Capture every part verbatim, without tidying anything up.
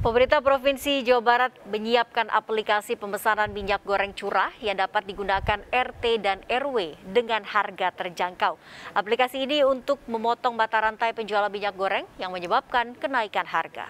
Pemerintah Provinsi Jawa Barat menyiapkan aplikasi pemesanan minyak goreng curah yang dapat digunakan R T dan R W dengan harga terjangkau. Aplikasi ini untuk memotong mata rantai penjualan minyak goreng yang menyebabkan kenaikan harga.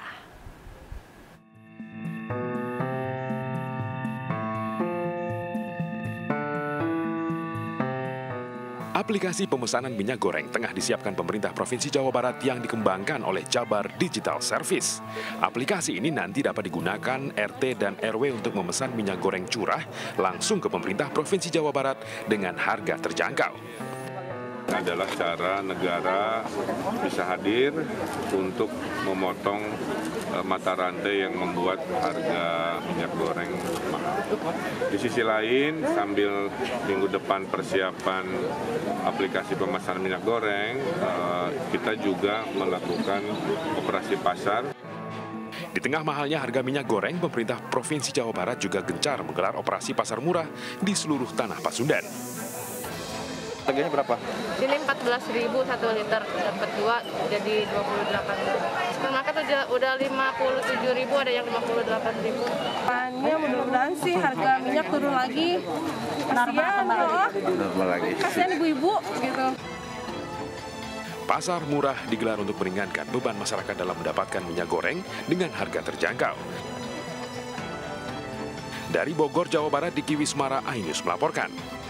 Aplikasi pemesanan minyak goreng tengah disiapkan pemerintah Provinsi Jawa Barat yang dikembangkan oleh Jabar Digital Service. Aplikasi ini nanti dapat digunakan R T dan R W untuk memesan minyak goreng curah langsung ke pemerintah Provinsi Jawa Barat dengan harga terjangkau. Adalah cara negara bisa hadir untuk memotong mata rantai yang membuat harga minyak goreng mahal. Di sisi lain, sambil minggu depan persiapan aplikasi pemesanan minyak goreng, kita juga melakukan operasi pasar. Di tengah mahalnya harga minyak goreng, pemerintah Provinsi Jawa Barat juga gencar menggelar operasi pasar murah di seluruh tanah Pasundan. Harganya berapa? Sini empat belas ribu satu liter, dapat dua jadi dua puluh delapan ribu. Supermarket udah, udah lima puluh tujuh ribu, ada yang lima puluh delapan ribu. Hanya mudah-mudahan sih harga minyak turun lagi. Kasihan loh. Normal lagi. Kasihan ibu-ibu gitu. Pasar murah digelar untuk meringankan beban masyarakat dalam mendapatkan minyak goreng dengan harga terjangkau. Dari Bogor, Jawa Barat, Diki Wismara, iNews melaporkan.